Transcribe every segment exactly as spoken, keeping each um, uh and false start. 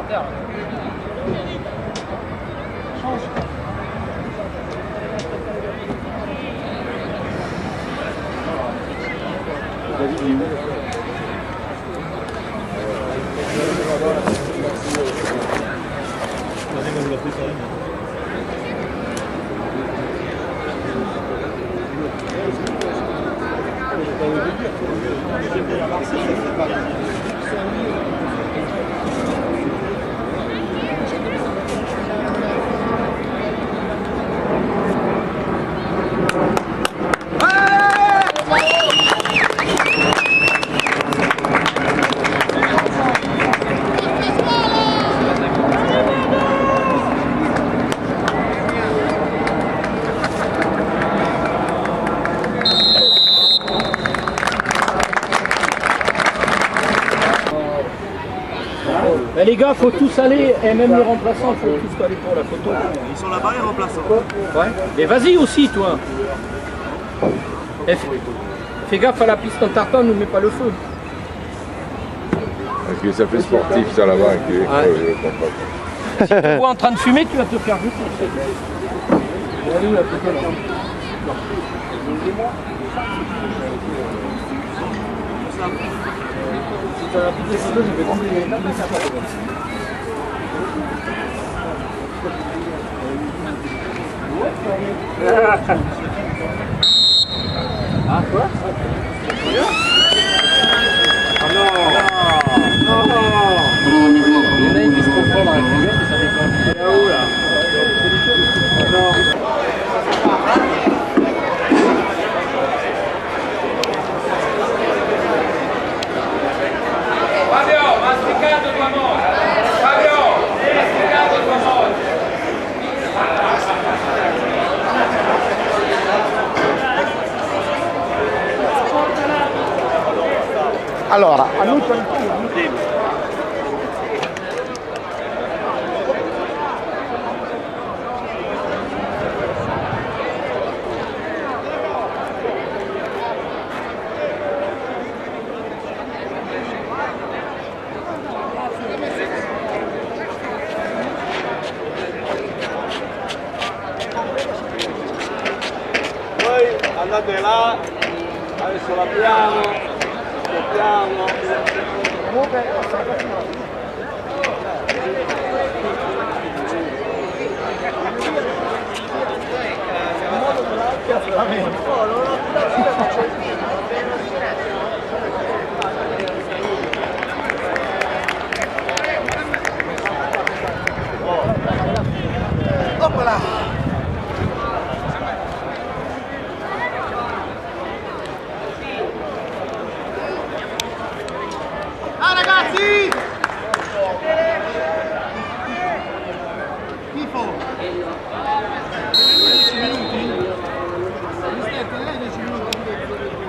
terre. Change. David, il est où? Ben les gars, faut tous aller, et même les remplaçants, faut tous aller pour la photo. Ils sont là-bas les remplaçants. Ouais. Mais vas-y aussi, toi. Et fais, fais gaffe à la piste en tartan, ne mets pas le feu. Parce que ça fait sportif ça là-bas. Okay. Ouais. Ouais, si tu te vois en train de fumer, tu vas te faire jeter. Elle est où la photo là? Si tu as la piste de photo, je vais continuer. Ah quoi? Ah non! Non! Il y en a une qui se confond dans la cuvette et ça déconne. Elle est où là? Non! Fabio, masticato tua moto! Fabio, masticato tua moto! Allora, Voi andate là, adesso la piano, piano. Opala! Ah ragazzi! Tifo! dieci minuti? dieci minuti?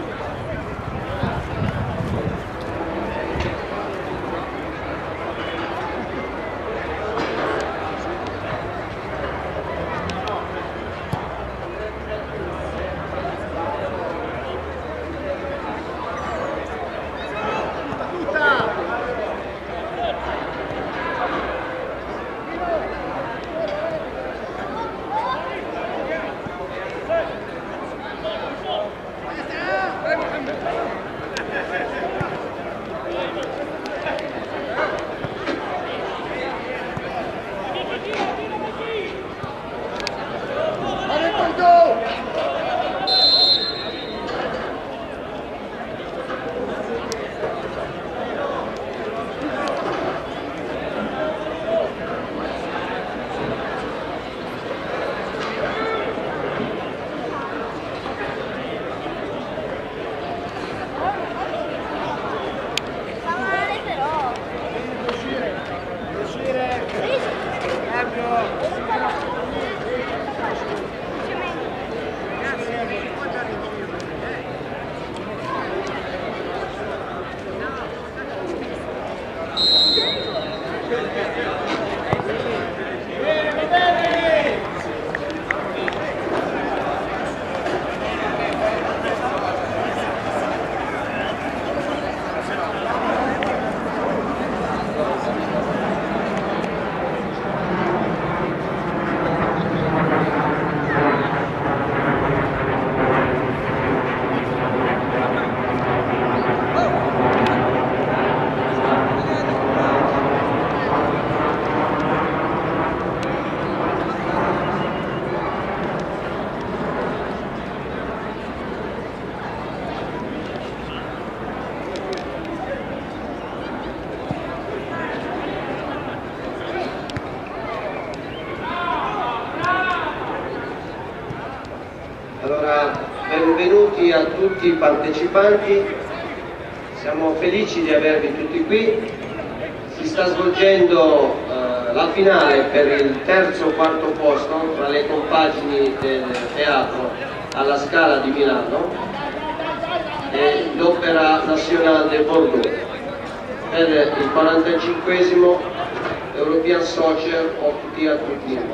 tutti i partecipanti, siamo felici di avervi tutti qui. Si sta svolgendo eh, la finale per il terzo o quarto posto tra le compagini del teatro alla Scala di Milano e l'Opera Nazionale de Bordeaux per il quarantacinquesimo European Soccer of Theatre Team.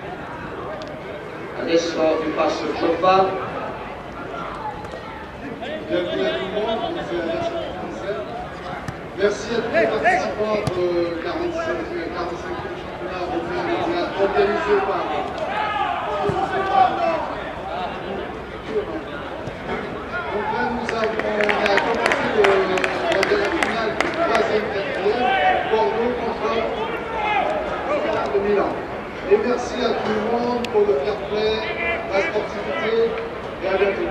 Adesso vi passo il cioffa. Bienvenue à tout le monde, on fait la version française. Merci à tous les participants de quarante-cinquième championnat européen de théâtre organisé par donc là nous avons on a commencé le, la finale du troisième quatrième, Bordeaux contre de Milan. Et merci à tout le monde pour le fair play, la sportivité et à bientôt.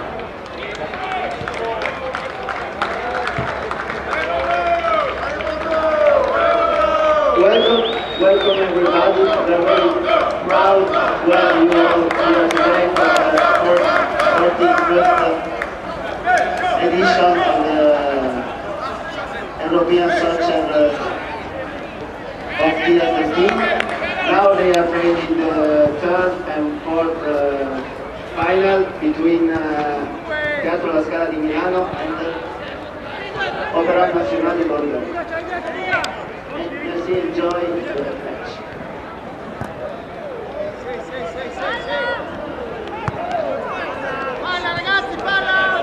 Welcome, welcome everybody. We're very proud to have you all here today for the forty-first edition of the European Soccer of Theatre Team. Now they are playing the third and fourth uh, final between uh, Teatro La Scala di Milano and uh, Opera Nazionale di Bordeaux. Let's enjoy the match. Palla ragazzi, palla!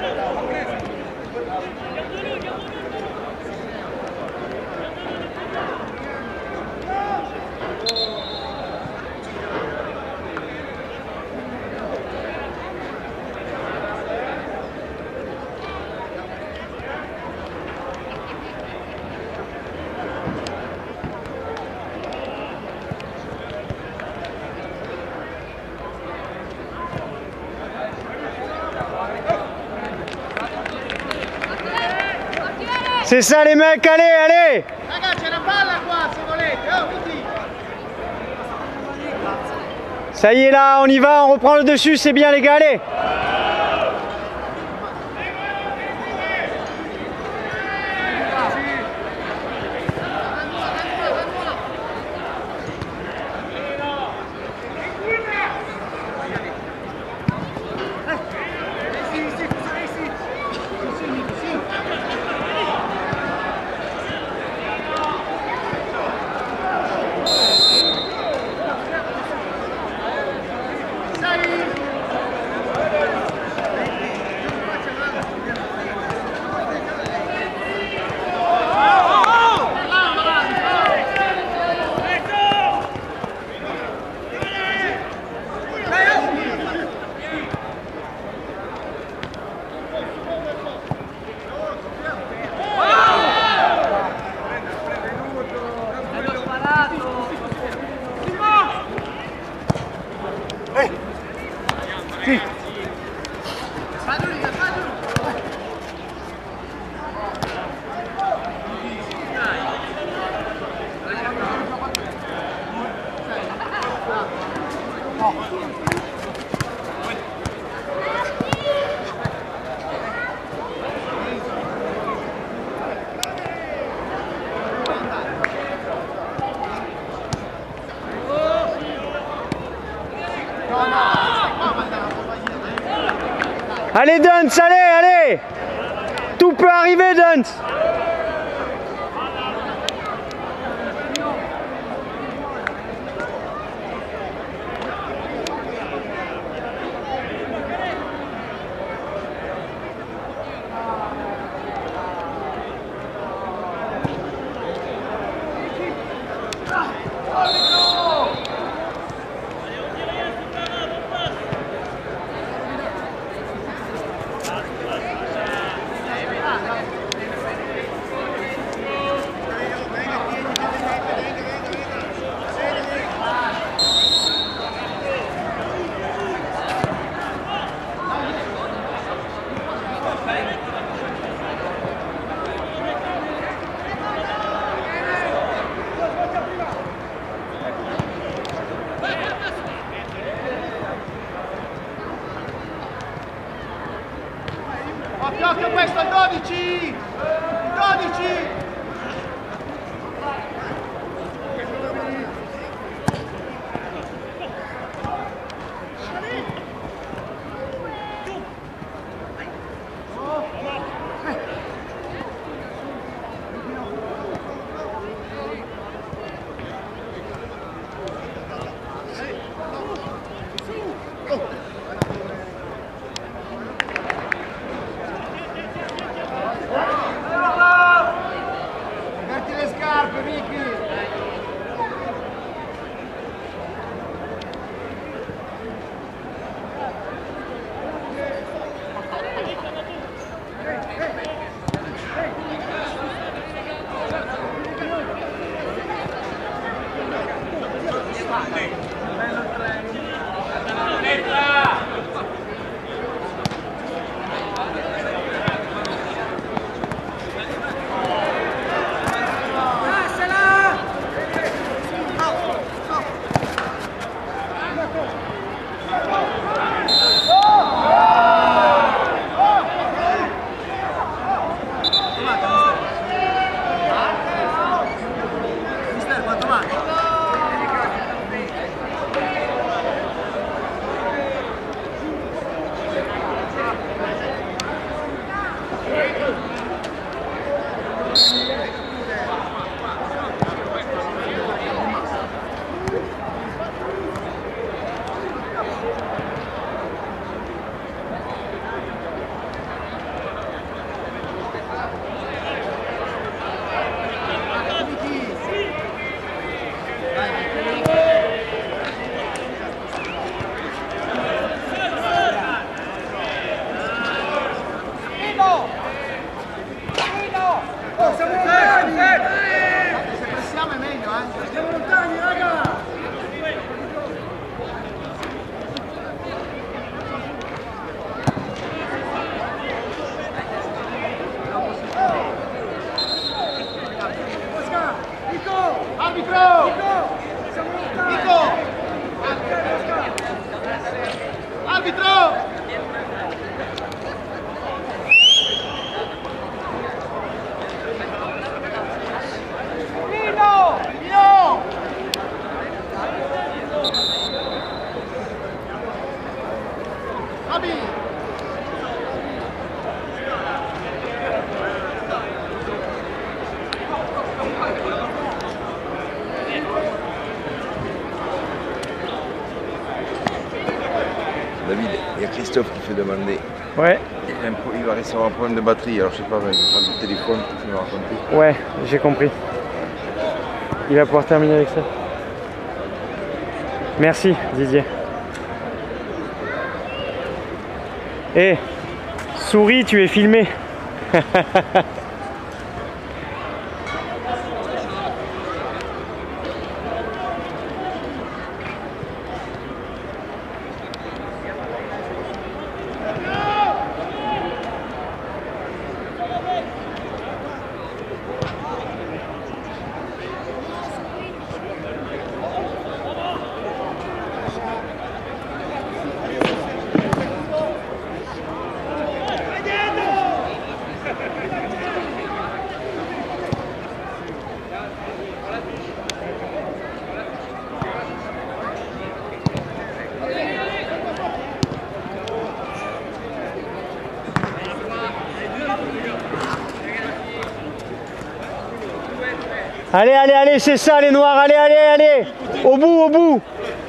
C'est ça les mecs, allez, allez! Ragazzi, c'è una palla qua se volete, oh, tutti! Ça y est là, on y va, on reprend le dessus, c'est bien les gars, allez! Allez Duns, allez, allez! Tout peut arriver Duns! Il y a Christophe qui fait demander. Ouais. Il, a un pro- il va rester un problème de batterie, alors je sais pas, il va prendre le téléphone pour me raconter. Ouais, j'ai compris. Il va pouvoir terminer avec ça. Merci Didier. Eh, souris, tu es filmé. Allez, allez, allez, c'est ça les noirs, allez, allez, allez, au bout, au bout.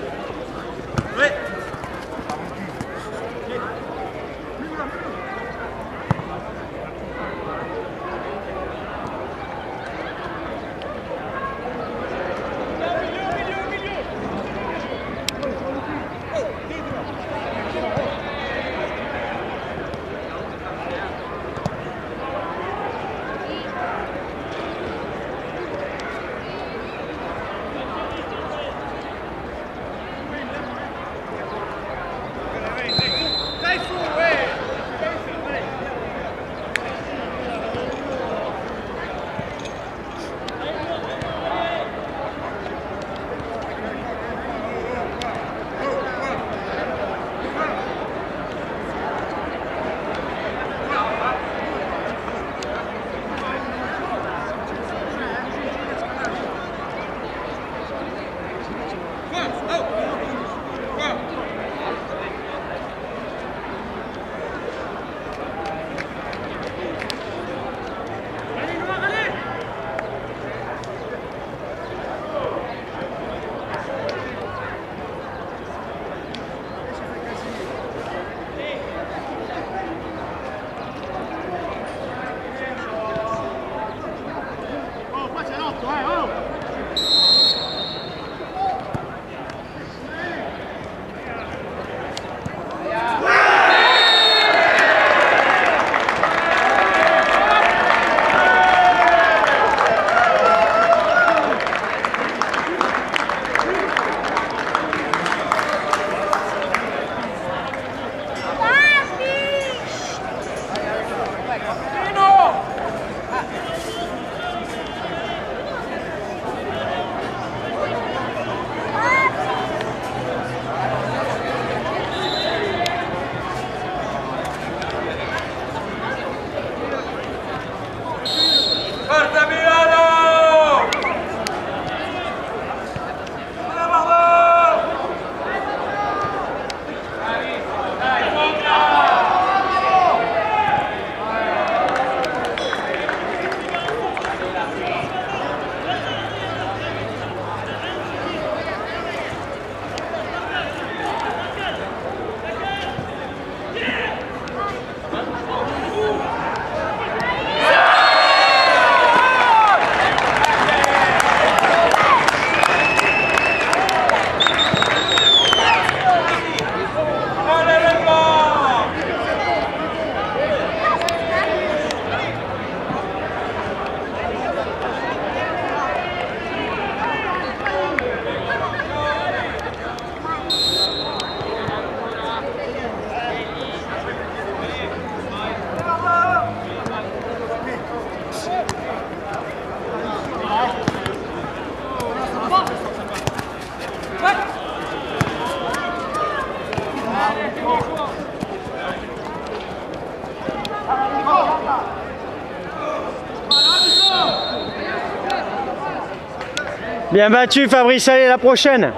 Bien battu Fabrice, allez la prochaine.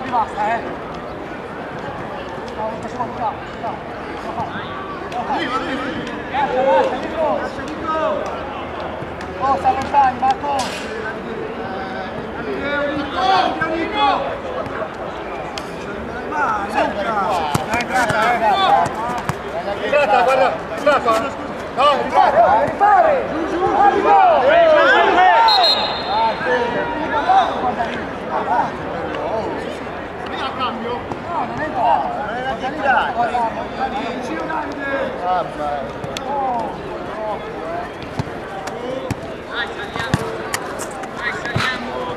minuti basta, eh. No, facciamo qua. No. Arriva, arriva. Lascia, lascia, Nico. Lascia, Nico. Oh, sta lontani, Marco. Nico, Nico. Vai, Luca. È entrata, eh. È entrata, guarda. È entrata. No, è entrata. Ripare. Giù, giù. Vieni a cambio? No, non è entrato. Non è la finita. Vicino Davide. Oh. Dai, saliamo. Dai, saliamo.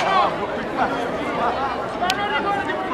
Ma non ricordi più.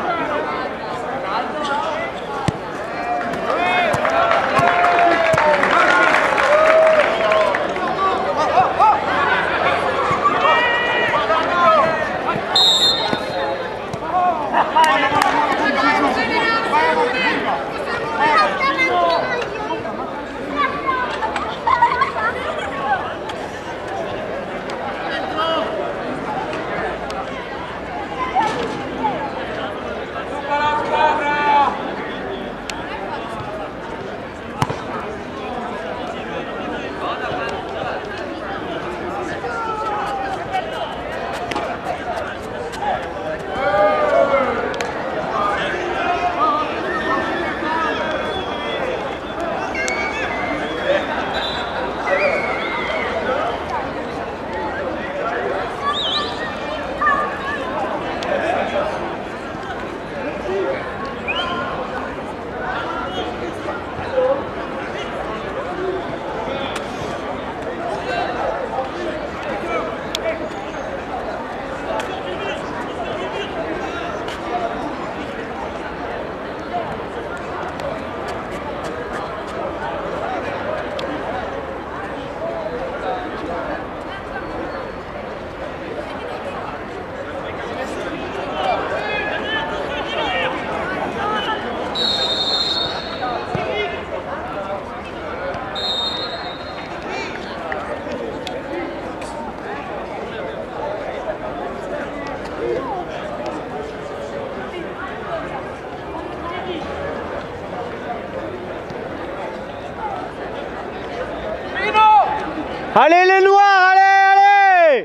Allez les noirs, allez, allez!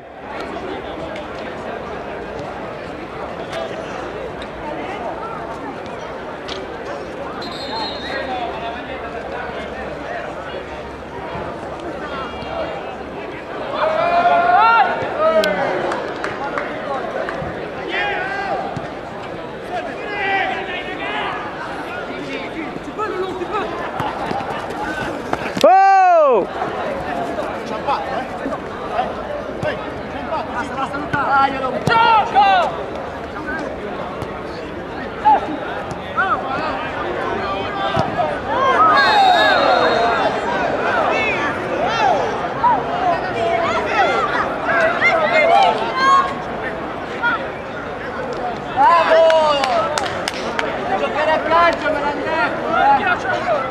Oh! Gioco! Bravo! Giocare a calcio me l'hanno detto!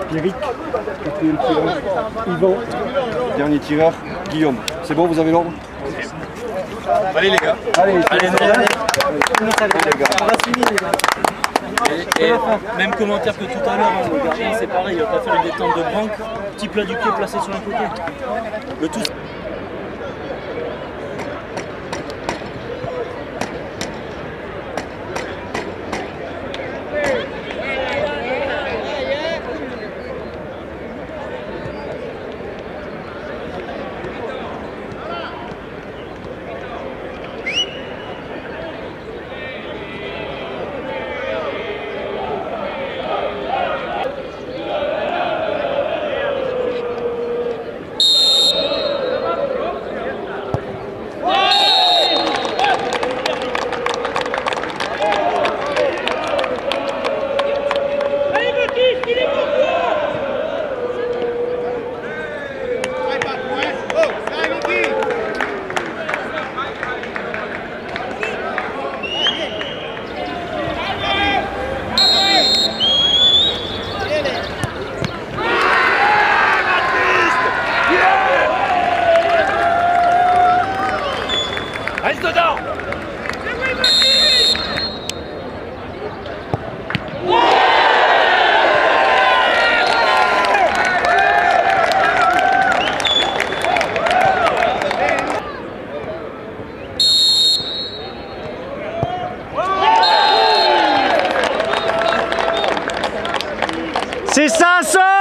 Pierrick, quatrième tireur, Yvan, dernier tireur, Guillaume. C'est bon, vous avez l'ordre? Allez les gars. Allez, Allez, allez, allez. les gars. On va finir les gars. Et, et même commentaire que tout à l'heure, hein, le gardien c'est pareil, il va pas faire une détente de branque, petit plat du pied placé sur un côté. Le tout. Reste dedans. C'est cinq cents.